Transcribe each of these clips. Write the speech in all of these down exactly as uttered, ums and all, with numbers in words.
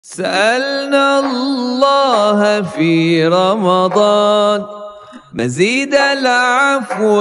سألنا الله في رمضان مزيد العفو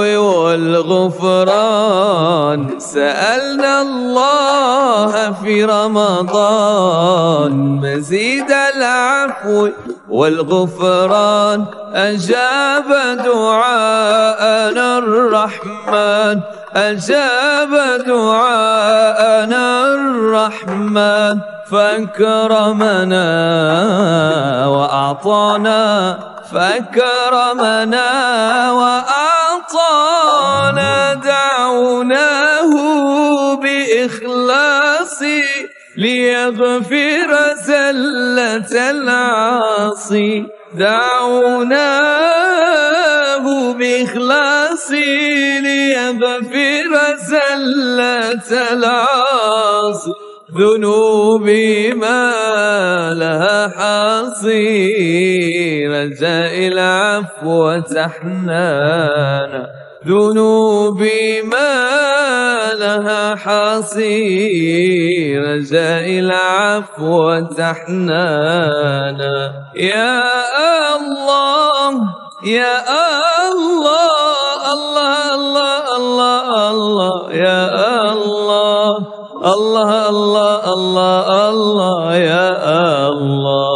والغفران. سألنا الله في رمضان مزيد العفو والغفران. أجاب دعاءنا الرحمن، أجاب دعاءنا الرحمن، فأكرمنا وأعطانا، فأكرمنا وأعطانا. دعوناه بإخلاص ليغفر زلة العاصي. دعوناه بإخلاص ليغفر زلة العاصي. ذنوبي ما لها حصير، رجاء العفو وتحنانا. ذنوبي ما لها حصير، رجاء العفو وتحنانا. يا الله يا الله، الله الله الله الله، يا الله الله الله الله الله، يا الله.